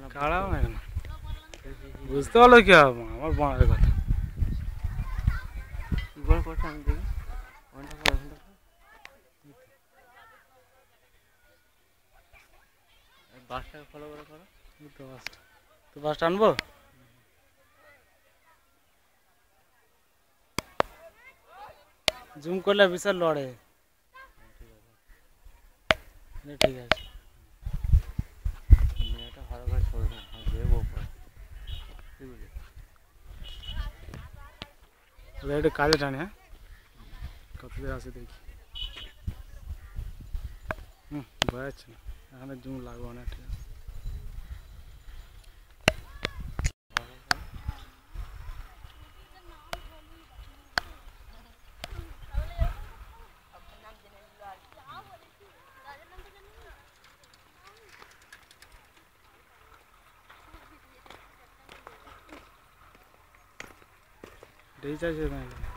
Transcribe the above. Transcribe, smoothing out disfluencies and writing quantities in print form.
কাড়া না কেন বুঝতে পারলো কি হবে আমার বাঁড়ের কথা কি করে করছে আমি দেখি ঘন্টা পর বাসটাকে ফলো করে করো তো বাসটা আনবো জুম করলে বিশাল লড়ে ঠিক আছে মেয়েটা ভালো করে চলবে দেখবো কি বুঝলি একটু কাজে টানে হ্যাঁ কত দূর আছে দেখি বোঝা যাচ্ছে না এখানে জুম লাগবে অনেক ঠিক আছে রিচার্জ